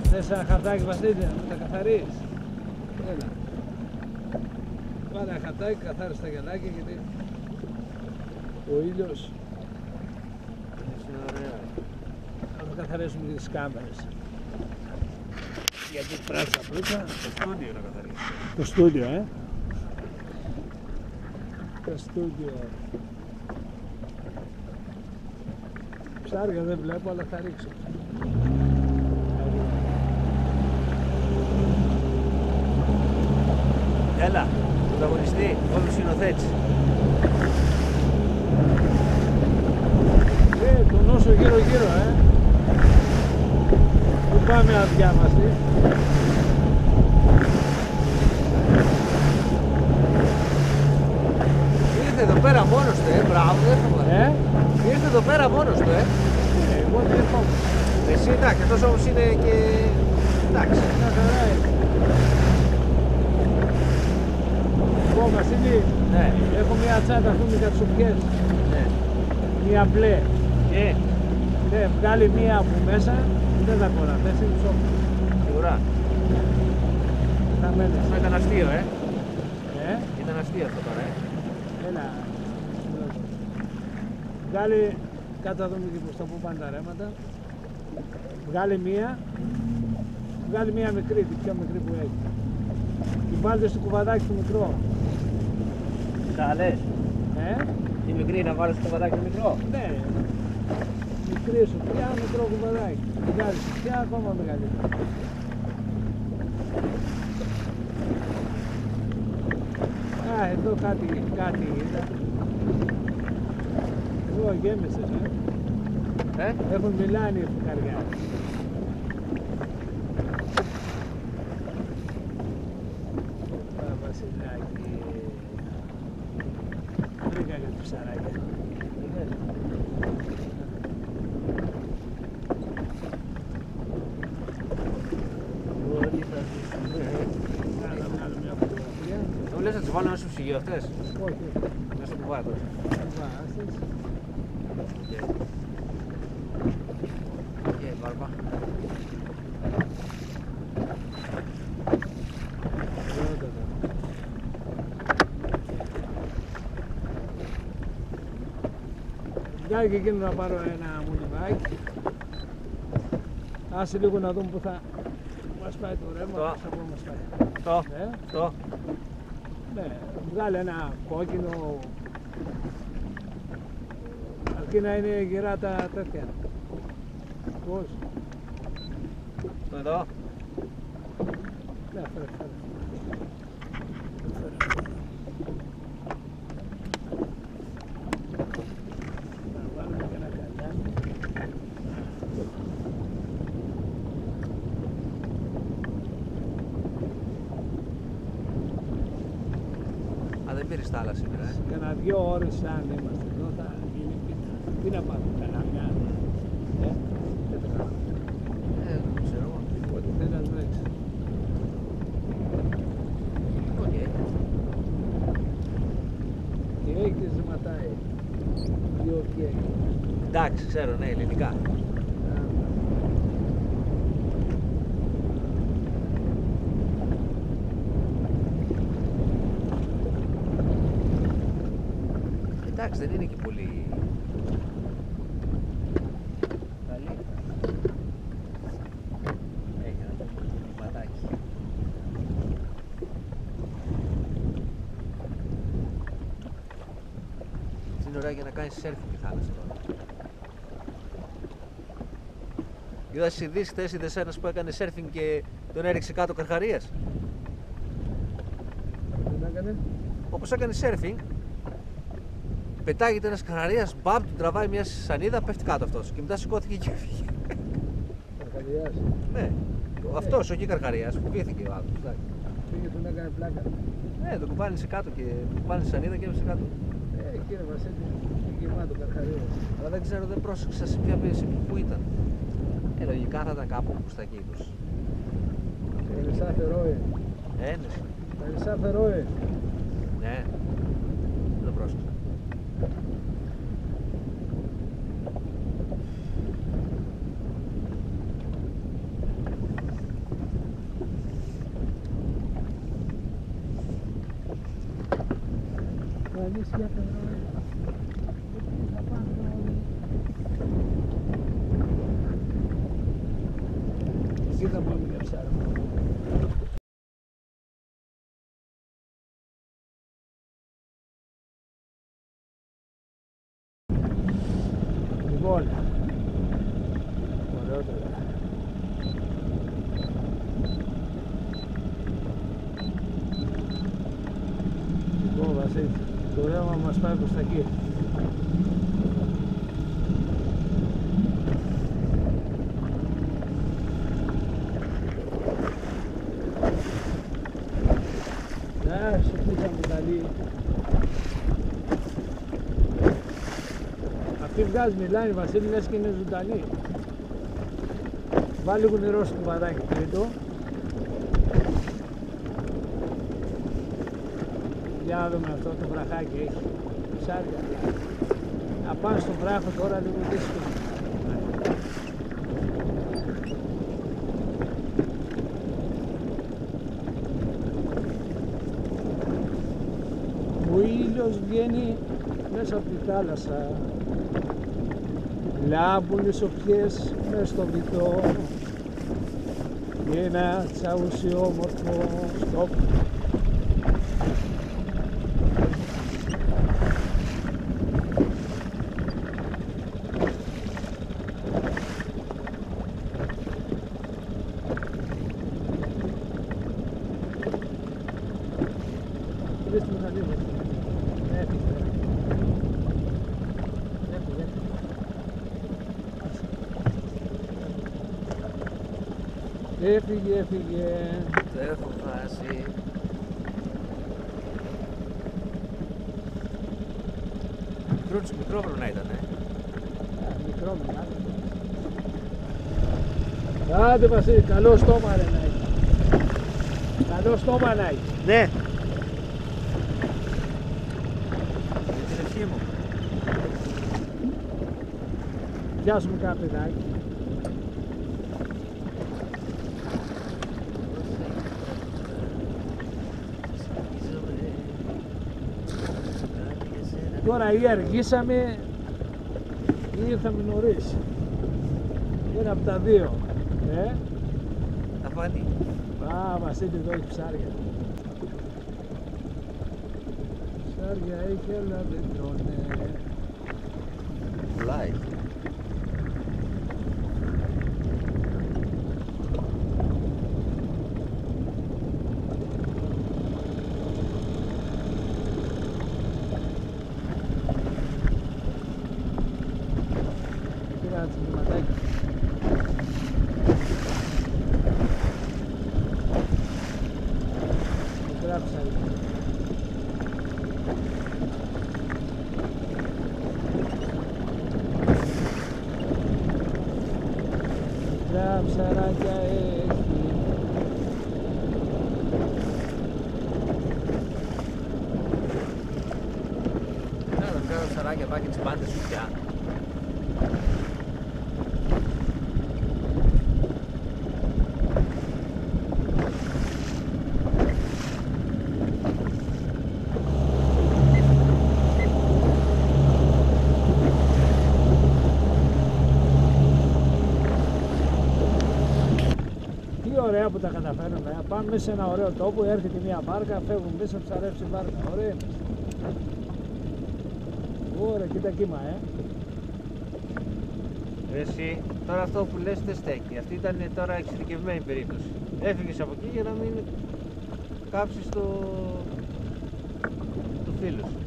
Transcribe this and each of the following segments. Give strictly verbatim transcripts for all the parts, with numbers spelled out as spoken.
Θες ένα χαρτάκι, Βασίλη, να τα καθαρείς? Έλα. Βάλε ένα χαρτάκι, καθάρισε τα γυαλάκια, γιατί ο ήλιος είναι ωραία. Να καθαρίσουμε και τις κάμερες. Γιατί πράτσα πρώτα. Το στούντιο να καθαρίσει. Το στούντιο, ε. Το στούντιο. Ψάρια δεν βλέπω, αλλά θα ρίξω. Έλα, πρωταγωνιστή, όλους συνοθέτης. Ε, τον όσο γύρω γύρω, ε. Πού πάμε αδειά μας, ε. Ήρθε εδώ πέρα μόνος του, ε, μπράβο, δεν θα Ε, Ήρθε εδώ πέρα μόνος του, ε. ε, εγώ δεν έρχομαι. Εσύ εντάξει, αυτός όμως είναι και... εντάξει. Μια χαρά είναι. Εγώ, Βασίλη, Ναι, έχω μια τσάντα αυτού με κατσουκιές. ναι. Μια μπλε. Και, Ναι, βγάλει μία από μέσα, δεν θα κολλά, θες είναι ψόφι. σίγουρα. Θα μένεις. Αυτό ήταν αστείο, ε. Ε, Ήταν αστείο αυτό τώρα, ε. έλα. Βγάλει, κάτω να δούμε και προς το που πάνε τα ρέματα. Βγάλει μία, βγάλει μία μικρή, την πιο μικρή που έχει. Την βάλτε στο κουβαδάκι του μικρό. Τα λες. Ε, Η μικρή να βάλεις το βαδάκι το μικρό. ναι. Μικρή σου, πια μικρό κουβαδάκι. Βγάλει, πια ακόμα μεγαλύτερο. Α, εδώ κάτι, κάτι είδα. Εδώ γέμισες, ε. Ε, Έχουν μιλάνει οι φουκαριά. Α, Βασιλάκι. Βρήκα και το ψαράκια. Να βγάλω μια φωτογραφία. μου λες να τις βάλω μέσα στο ψυγείο αυτές. Όχι, Μέσα στο κουβάτο. βάσεις. Και βάρπα. Βγάλει και εκείνο να πάρω ένα μουνιβάκι. Άσε λίγο να δούμε που θα μας πάει το ρεύμα, Το. πώς θα πούμε μας πάει. Το, Ε, το. ναι, βγάλε ένα κόκκινο, αρκεί να είναι γερά τα τέτοια. Πώς, Το εδώ. ναι, φέρε, φέρε. Να βάλουμε και ένα καλάμι. Α, δεν πήρες τα άλλα σήμερα, ε. Κάνα δύο ώρες αν είμαστε εδώ θα γίνει πίτα. Τι να πάμε, καλάμια. Ε, δεν το κάνω. Ε, δεν ξέρω εγώ. Ό,τι θέλει να βρέξει. Οκ. Και έχει ζηματάει. Δύο και έχει. Εντάξει, ξέρω, ναι, ελληνικά. Εντάξει, δεν είναι και πολύ καλή. Έχει ένα τέτοιο ματάκι. Είναι ωραία για να κάνεις σέρφινγκ η θάλασσα τώρα. Είδα στις ειδήσεις χθες, είδες ένας που έκανε σέρφινγκ και τον έριξε κάτω καρχαρίας. Τι έκανε. Όπως έκανε σέρφινγκ, πετάγεται ένας καρχαρίας, μπαμ, του τραβάει μια σανίδα, πέφτει κάτω αυτός και μετά σηκώθηκε και έφυγε. Καρχαριάς. Ναι, αυτός, όχι καρχαρίας, φοβήθηκε ο άλλος. εντάξει. Πήγε τον έκανε πλάκα. Ναι, τον κουμπάνισε κάτω και του κουμπάνισε σανίδα και έπεσε κάτω. Ε, κύριε Βασίλη, είναι γεμάτο καρχαρίας. Αλλά δεν ξέρω, δεν πρόσεξα σε ποια πίεση που ήταν. Ε, λογικά θα ήταν κάπου στα εκεί τους. Ελισά Φερόε. Ε, ναι. Ελισά Φερόε. Ναι, δεν πρόσεξα. κανείς για το θα πάνε όλοι. Εκεί θα πούμε για ψάρμα. Λοιπόν, ωραιότερα. Λοιπόν, Βασίλη, το ρεύμα μας πάει προς τα εκεί. Να, σου πήσαμε καλή. Αυτή βγάζει, μιλάει, Βασίλη, λες και είναι ζωντανή. Βάλει λίγο νερό στο κουβαδάκι τρίτο. Για να δούμε αυτό το βραχάκι έχει ψάρια. Να πάμε στον βράχο τώρα λίγο δύσκολο. Ο ήλιος βγαίνει μέσα από τη θάλασσα. Λάμπουν οι σοφιές μες στο βυθό και ένα τσαουσιόμορφο στόπ. Έφυγε, έφυγε. Το έχω χάσει. Μικρό, μικρόβρουνα ήτανε. Μικρό, μεγάλο. Άντε Βασίλη, καλό στόμα ρε να έχει. Καλό στόμα να έχει. Ναι. Την ευχή μου. Πιάσουμε κάποιο παιδάκι. Τώρα ή αργήσαμε ή ήρθαμε νωρίς. Ένα από τα δύο. Ε? Θα φάνει. Α, Βασίλη, εδώ έχει ψάρια. Ψάρια έχει, αλλά δεν τρώνε. Πουλάει. Κάτσε το ματάκι. Μικρά ψάρια. Μικρά ψαράκια έχει. Να τα βγάλω ψαράκια πάει και τις πάντες σου πια. Ωραία που τα καταφέρνουμε. Πάμε μέσα σε ένα ωραίο τόπο, έρχεται μια βάρκα, φεύγουν μέσα, ψαρέψει η βάρκα. Ωραία. Ωραία, κοίτα κύμα, ε. Εσύ, τώρα αυτό που λες δεν στέκει. Αυτή ήταν τώρα εξειδικευμένη περίπτωση. Έφυγες από εκεί για να μην κάψεις το, το φίλο σου.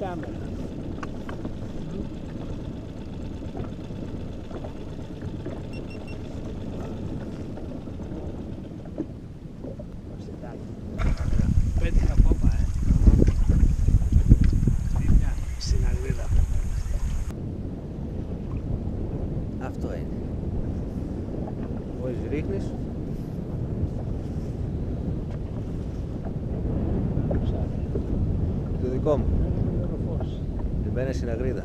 κάμερα. Πέτυχα πόπα, ε. Στην Αγρίδα. Αυτό είναι. Μόλις ρίχνεις. Το δικό μου. Εμένα στην Αγρίδα.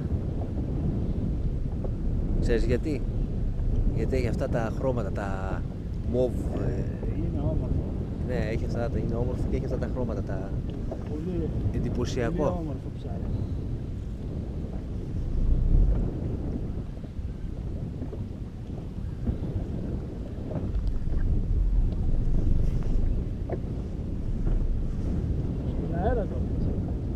Ξέρεις γιατί? Γιατί έχει αυτά τα χρώματα, τα μοβ. Είναι όμορφο. Ναι, έχει αυτά, είναι όμορφο και έχει αυτά τα χρώματα, τα Πολύ εντυπωσιακό. Πολύ όμορφο ψάρι. Στον αέρα το πες.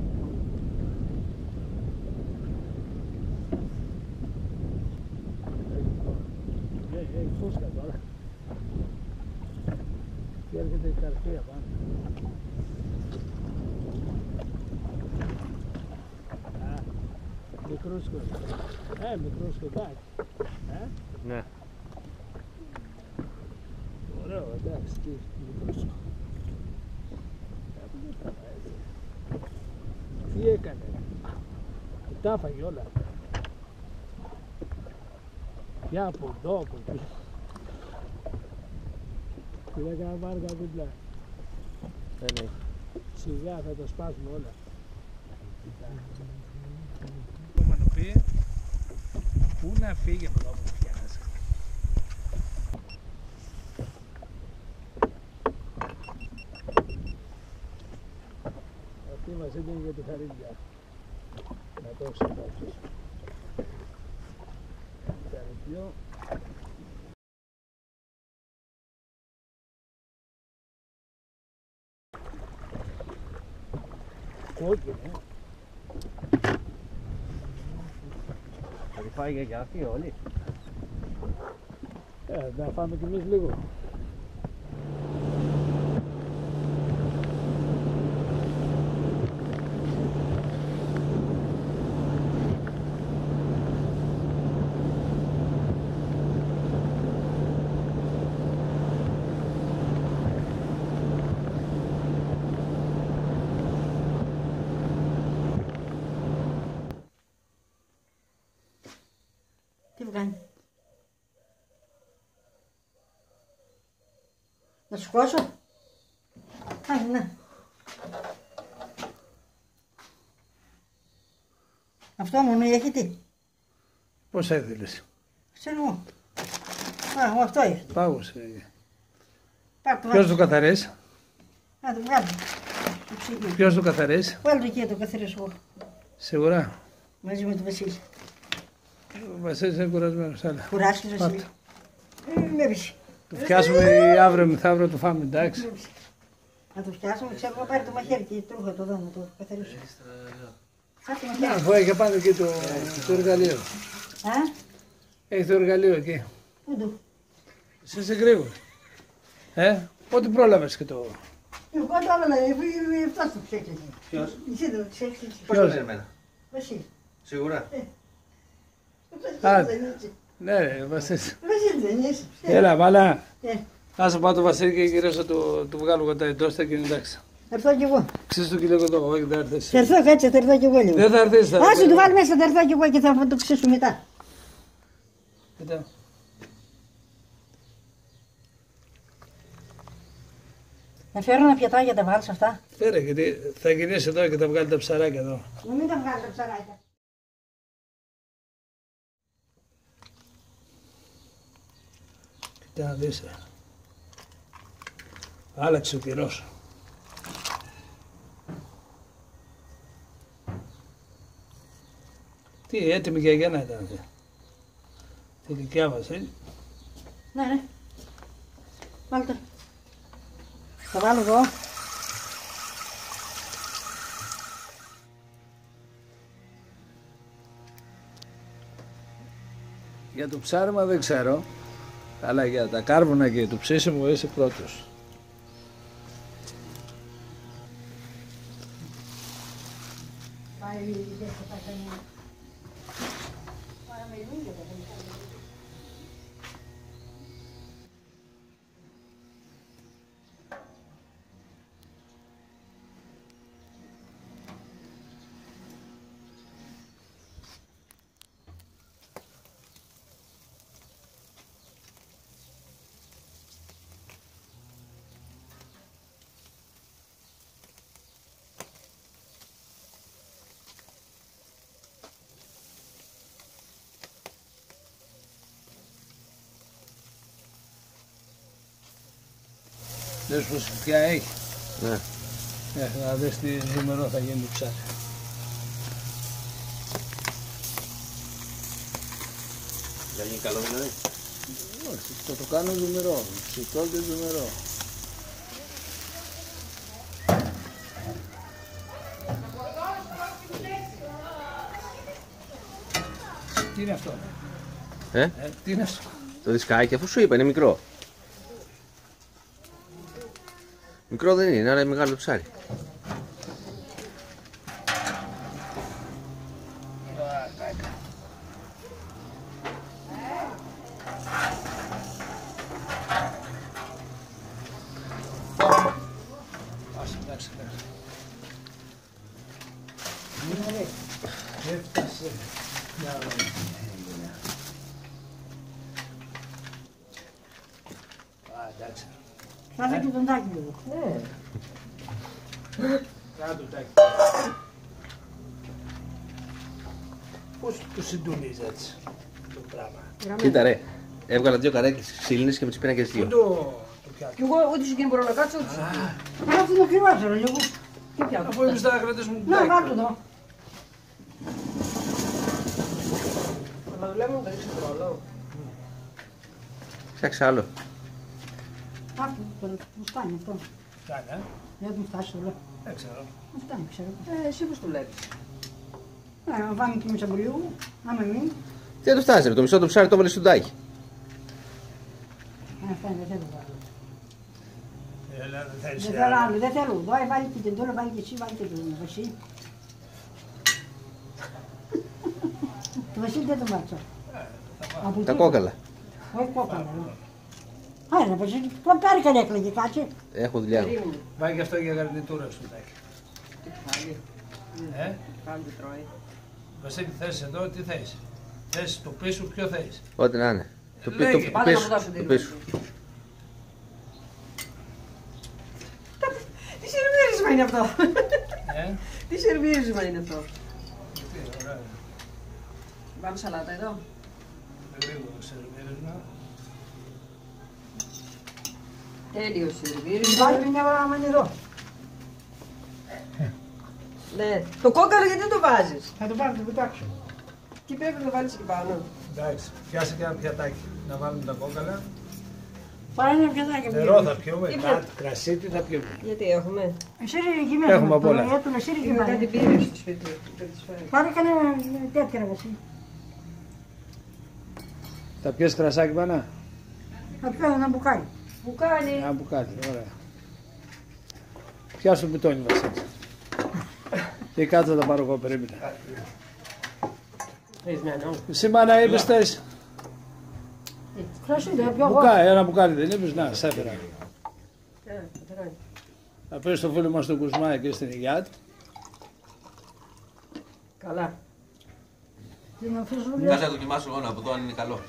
Έχει- Έχει φούσκα τώρα. Και έρχεται η καρφία πάνω. Α, μικρό σκοτάκι. Ε, μικρό σκοτάκι. Ε, Ναι. ωραίο, εντάξει, τι μικρό σκοτάκι. Ε, δεν τα βάζει. Τι έκανε. Τα έφαγε όλα. Για από εδώ, από εκεί. Και δεν έκανα βάρκα δίπλα. Δεν έχει. Σιγά θα το σπάσουμε όλα. Το μανοπί, πού να φύγει από εδώ που πιάνεσαι. Αυτή μας έδινε για τη χαρίδια. Να το ξεπάψεις. Χαριδιό. Κόκκινο. Θα τη φάει και αυτή όλη. Ε, να φάμε κι εμείς λίγο. Τι βγάνει. Να σου χώσω. Άντε, να. Αυτό μόνο έχει τι. Πώς έδελες. Ξέρω εγώ. Α, εγώ αυτό έχει. Πάγος. Πάρ' το Ποιος βάλε. το καθαρές. Να το βγάλω. Το ψυγείο. Ποιος το καθαρές. Βάλε το εκεί το καθαρίσω εγώ. Σίγουρα. Μαζί με τον Βασίλη. Ο Βασίλης είναι κουρασμένος. Άλλα. Κουράστηκες Βασίλη. Ε, με έπεισε. Το φτιάσουμε αύριο μεθαύριο το φάμε, εντάξει. Να το φτιάσουμε, ξέρω εγώ πάρει το μαχαίρι και το ρούχο το δω να το καθαρίσω. Κάτσε Ναι, μαχαίρι. αφού έχει πάνω εκεί το, το εργαλείο. Α, Έχει το εργαλείο εκεί. πού το. Εσύ είσαι γρήγορος. Ε, ό,τι πρόλαβες και το... Εγώ το έβαλα, αυτό το ψέξες. Ποιος? Εσύ το ψέξες. Πώς το λένε εμένα. Βασίλη. Σίγουρα. Α, Βασίλη δεν είσαι. ναι ρε, Βασίλης. Βασίλη δεν είσαι. Έλα, βάλα. Ε, Άσε πάω το Βασίλη και γυρίσω θα του, του βγάλω εγώ τα εντόστα και είναι εντάξει. Θα έρθω κι εγώ. Ξέρεις το και λίγο εδώ, όχι δεν θα έρθεις. Θα έρθω, κάτσε, θα έρθω κι εγώ λίγο. Δεν θα έρθεις. θα- Άσε του βάλει μέσα, θα έρθω κι εγώ και θα το ξέσω μετά. Κοίτα. Να φέρω ένα πιατάκι για τα βάλεις αυτά. Φέρε, γιατί θα γυρίσει εδώ και θα βγάλει τα ψαράκια εδώ. Να μην τα βγάλει τα ψαράκια. Κοίτα να δεις. ε. Άλλαξε ο καιρός. Τι έτοιμη για γέννα ήταν αυτή. Τη δικιά μας, ε. Ναι, ναι. Βάλτε το. Θα βάλω εγώ. Για το ψάρεμα δεν ξέρω, αλλά για τα κάρβουνα και το ψήσιμο είσαι πρώτος. Πάει δεν θα πάει κανένα. Πάρα με λίγα δεν θα πάει. Δες πως πια έχει. Ναι. Ε, να δεις τι νούμερο θα γίνει το ψάρι. Θα γίνει καλό δηλαδή. Όχι, θα το κάνω νούμερο. Ψητό και νούμερο. Τι είναι αυτό? Ε? Ε, τι είναι αυτό? Το δισκάκι, αφού σου είπα, είναι μικρό. Μικρό δεν είναι, αλλά είναι μεγάλο ψάρι. Ας, εντάξει, εντάξει. Έφτασε. Α, εντάξει. Κάτσε και τον τάκι λίγο. Ναι. Κάτω τάκι. Πώς το συντονίζει έτσι το πράγμα? Κοίτα ρε, έβγαλα δύο καρέκλες ξύλινες και με τις πήρα και τις Πού δύο. το, το πιάτο? Κι εγώ ούτε σε εκείνη μπορώ να κάτσω, ούτε σε εκείνη. Αλλά αυτό είναι κρυβάζερο λίγο. Τι πιάτο? Αφού εμείς θα κρατήσουμε την Να, τάκι. κάτω εδώ. Αλλά δουλεύουμε το ρίξω το ρολό. Φτιάξε άλλο. Αυτό, μου φτάνει αυτό. Φτάνει, ε. Δεν μου φτάσει το λέω. Δεν ξέρω. Μου φτάνει, ξέρω. Ε, εσύ πώς δουλεύεις? Ε, να βάλουμε και μέσα από λίγο, άμα μην. Τι θα το φτάσει ρε, το μισό το ψάρι το έβαλες στο τάκι. Ε, φτάνει, δεν θέλω άλλο. Έλα, δεν θέλεις Δεν θέλω άλλο, δεν θέλω. Εδώ βάλει και την τώρα, βάλει και εσύ, βάλει και τον Βασίλη. Το Βασίλη δεν τον βάτσα. Από Τα εκεί. κόκαλα. Όχι κόκαλα. Άρα, Βασίλη, πάρει καλή έκλαιγε, κάτσε. Έχω δουλειά. Περίμενε. Πάει και αυτό για γαρνιτούρα στο τάκι. Τι κεφάλι. Ε, Κεφάλι δεν τρώει. Βασίλη, θες εδώ, τι θες? Θες το πίσω, ποιο θες? Ό,τι να είναι. Το, πι- Λέγε. το, το Πάντα να πίσω. μου δώσω Το τη πίσω. Τι σερβίρισμα είναι αυτό? Ε, Τι σερβίρισμα είναι αυτό? τι ωραία. Βάλω σαλάτα εδώ. Γρήγορο σερβίρισμα. Τέλειο σερβίρισμα. Βάλει μια ώρα εδώ. Ναι. Το κόκαλο γιατί δεν το βάζεις? Θα το πάρω, το πετάξω. Τι πρέπει να το βάλεις εκεί πάνω? Εντάξει, πιάσε και ένα πιατάκι. Να βάλουμε τα κόκαλα. Πάρε ένα πιατάκι. Νερό θα πιούμε, Τι κάτι, κρασί, τι θα πιούμε? Γιατί έχουμε? Εσύ ρε εκεί μέσα. Έχουμε απ' όλα. Έτουν εσύ ρε εκεί Είχα κάτι μέσα. πήρες στο σπίτι μου. πρέπει να τις φέρω. Πάρε κανένα τέτοια ρε Βασίλη. Θα πιες κρασάκι πάνω? Θα πιω ένα μπουκάλι. Που κάνει. Ένα μπουκάλι, ωραία. Πιάσου το πιτόνι Βασίλη. Και κάτω θα τα πάρω εγώ, περίμενα. Έχεις μια νόμου. Εσύ μάνα είπες θες? Κρασί δεν πιω εγώ. Μπουκάλι, ένα μπουκάλι δεν είπες? Να, σ' έφερα. Ε, κατερώνει. Θα πεις στο φίλο μας τον Κουσμά και στην υγειά του. Καλά. Τι να αφήσω Κάτσε λίγο. να δοκιμάσω εγώ να πω το αν είναι καλό.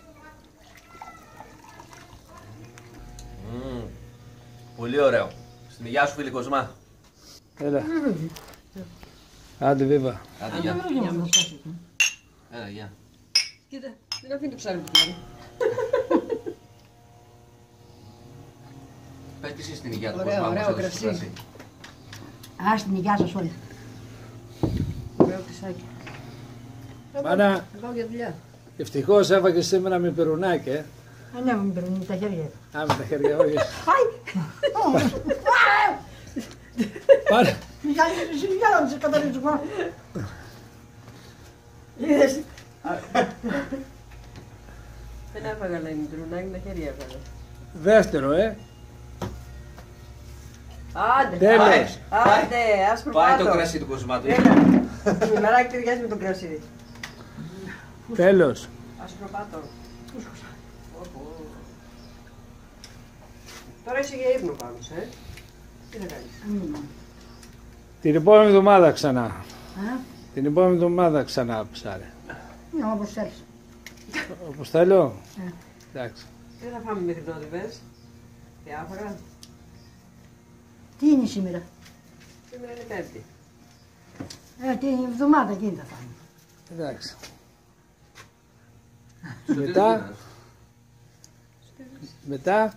Μμμ. Πολύ ωραίο. Στην υγειά σου φίλε Κοσμά. Έλα. Άντε βίβα. Άντε γεια. Για να φτάσει. Έλα γεια. Κοίτα, δεν αφήνει το ψάρι που κάνει. Πες και εσύ στην υγειά του Ωραίο, Κοσμά. ωραίο μας έδωσες το κρασί. κρασί. Α, στην υγειά σας όλοι. Ωραίο κρυσάκι. Μάνα, Εγώ για δουλειά. ευτυχώς έφαγες σήμερα με πυρουνάκι, ε. Α, ναι, μην παίρνουν τα χέρια. Α, με τα χέρια, όχι. Πάει! Πάρε. Για να σε καταλήξουμε. Είδες. Δεν έφαγα λέει μικρουνάκι, τα χέρια έφαγα. Δεύτερο, ε. Άντε, Τέλος. άντε, άντε, άσπρο Πάει πάτο. το κρασί του Κοσμά του. Έλα. Μημεράκι ταιριάζει με τον κρασίδι. Τέλος. Ασπροπάτο. Φούσκωσα. Τώρα είσαι για ύπνο πάνω, ε. Τι θα κάνεις. Μήμα. Την επόμενη εβδομάδα ξανά. Α, Την επόμενη εβδομάδα ξανά ψάρε. είναι όπως θέλεις. Όπως θέλω. Ε. Εντάξει. Τι θα φάμε μέχρι τότε, πες. Διάφορα. Τι είναι σήμερα. Σήμερα είναι Πέμπτη. Ε, την εβδομάδα εκείνη θα φάμε. Εντάξει. Μετά. Μετά.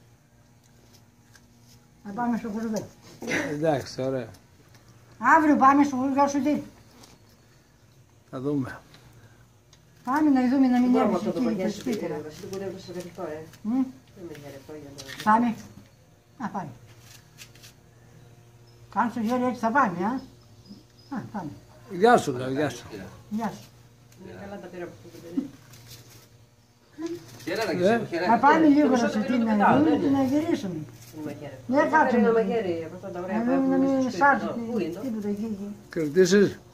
Θα πάμε στο κουρδέ. Εντάξει, ωραία. Αύριο πάμε στο κουρδέ σου τι. Θα δούμε. Πάμε να δούμε να μην Μπορούμε έρθει αυτό το εκεί παγιάσι το σου, σπίτι. κύριε Βασίλη, που είναι στο κατοικό, ε. Μμ. Δεν με χαιρετώ για να... Πάμε. Α, πάμε. Κάνεις το χέρι έτσι θα πάμε, α. Α, πάμε. Γεια σου, λέω, γεια σου. Γεια σου. Είναι καλά τα πήρα από αυτό το παιδί. Χαίρετα και Ε. εσύ, χαίρετα. Θα πάμε λίγο να Μισό σε λεπτό την το να πετάω, δούμε δεν και είναι. να γυρίσουμε. Είναι μαγέρι. Ναι, κάτσε Είναι με. μαγέρι από αυτά τα ωραία Να που δούμε να έχουμε μην στο σπίτι. σάρξει Εδώ. Πού είναι το? τίποτα εκεί. εκεί. Κρατήσεις.